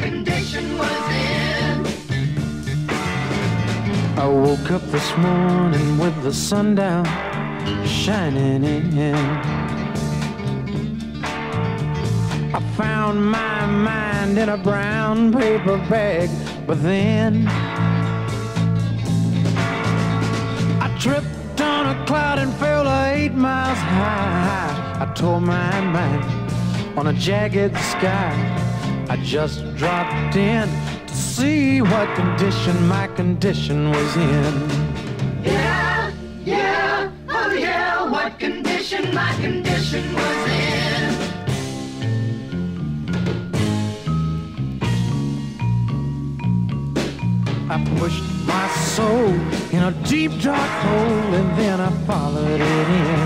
condition was in. I woke up this morning with the sun down shining in. I found my mind in a brown paper bag, but then I tripped on a cloud and fell 8 miles high. I tore my mind on a jagged sky. I just dropped in to see what condition my condition was in. Yeah, yeah, oh yeah, what condition my condition was in. I pushed my soul in a deep dark hole and then I followed it in.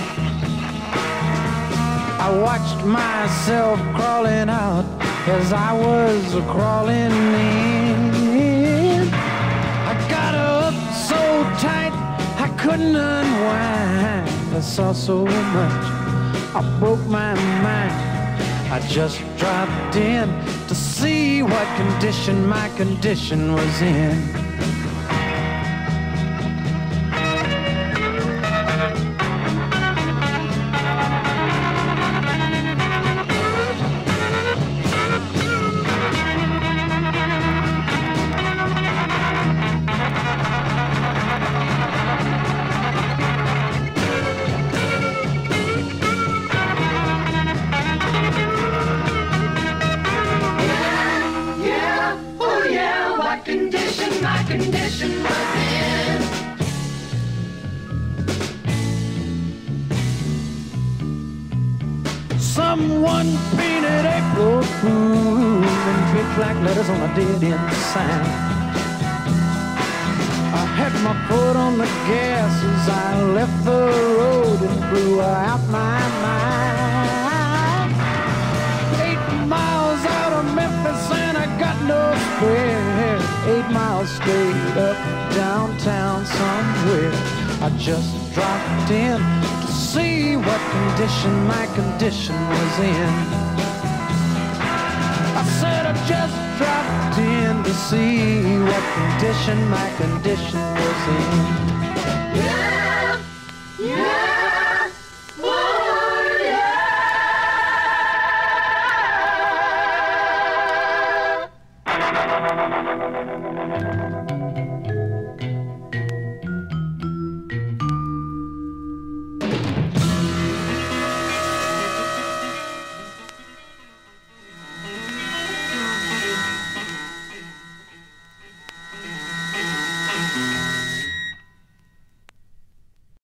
I watched myself crawling out as I was crawling in. I got up so tight I couldn't unwind. I saw so much, I broke my mind. I just dropped in to see what condition my condition was in. My condition was in. Someone painted April Fool in big black letters on a dead-end sign. I had my foot on the gas as I left the road and blew out my mind. 8 miles out of Memphis and I got no spare. 8 miles straight up downtown somewhere. I just dropped in to see what condition my condition was in. I said I just dropped in to see what condition my condition was in. Yeah, yeah, oh yeah.